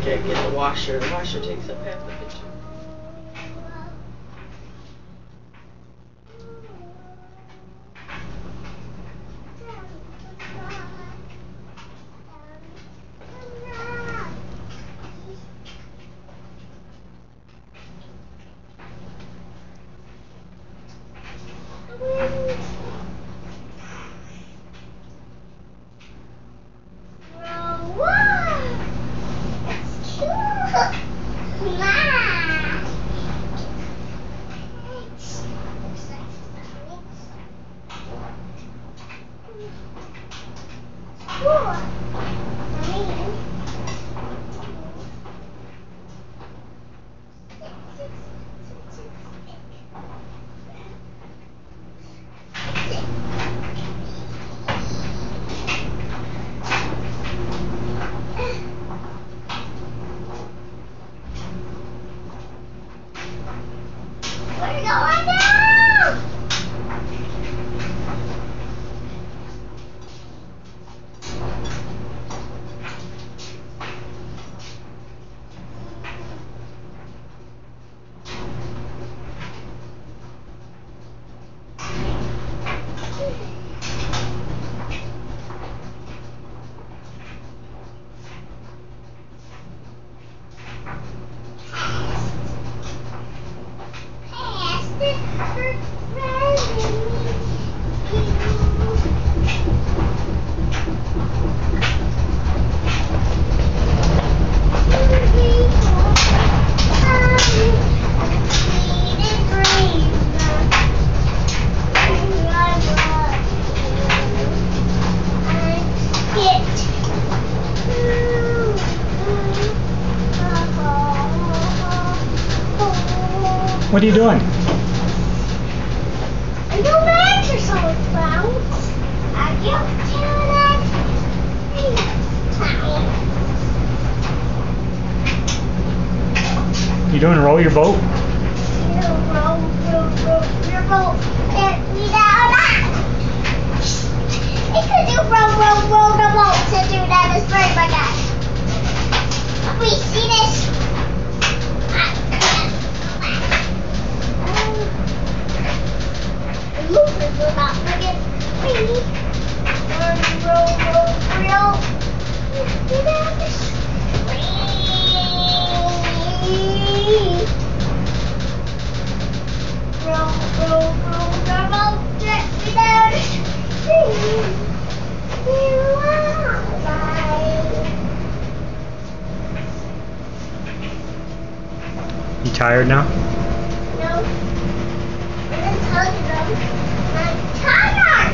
Okay, get the washer. The washer takes up half the picture. What are you doing? I'm doing exercise rounds. I get You doing roll your boat? roll your boat. Get me down. I could do roll the boat to do that as well, my guy. Wait, see this? Loopers will not forget me. Roll. Get out the roll the boat, get me down the street. You tired now? No. I'm telling them. I'm tired.